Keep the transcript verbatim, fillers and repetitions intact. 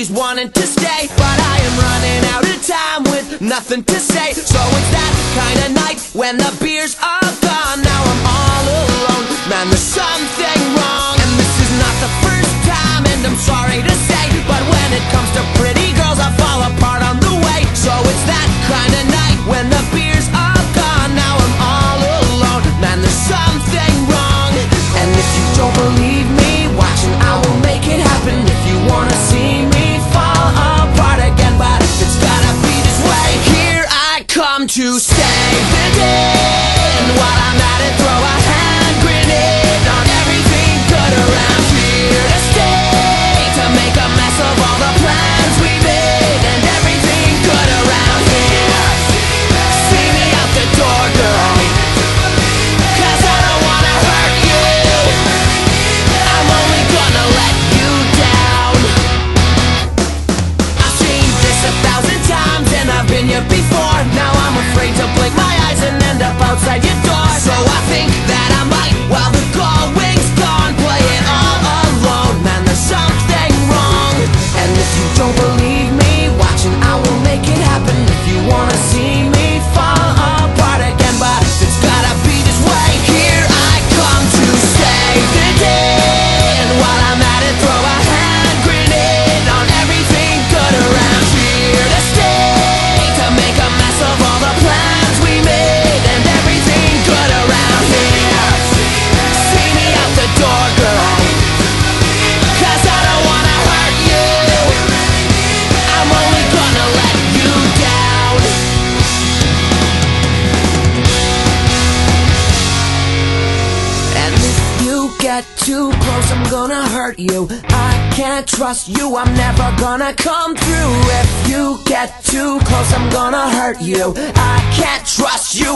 always wanted to stay, but I am running out of time with nothing to say. So it's that kind of night when the beers are gone. Now I'm all alone, man, there's something wrong. And this is not the first time, and I'm sorry to say, but when it comes to pretty girls, I fall apart on the way. So it's that kind of night when the beers are gone. Now I'm all alone, man, there's something wrong. And if you don't believe me, watching, I will make it happen. If you wanna see me fall apart again, but it's gotta be this way. Here I come to save the day, and while I'm at it, throw a hand grenade on everything good around here. To stay, to make a mess of all the plans we made, and everything good around here. See me out the door, girl, 'cause I don't wanna hurt you. I'm only gonna let you down. I've seen this a thousand times, and I've been here before. Now I'm afraid to blink my eyes and end up outside your door. So I think that I might, while the going's gone, play it all alone. Man, there's something wrong. And if you don't believe me, watching, I will make it happen. If you wanna see me fall apart again, but it's gotta be this way. Here I come to save the day, and while I'm at it, throw a hand grenade on everything good around here. To stay, to make a mess of all the plans we made, and everything good around here. See me out the door, girl, 'cause I don't wanna hurt you. I'm only gonna let you down. And if you get too close, I'm gonna hurt you. I can't trust you, I'm never gonna come through. If you get too close, I'm gonna hurt you. I can't trust you,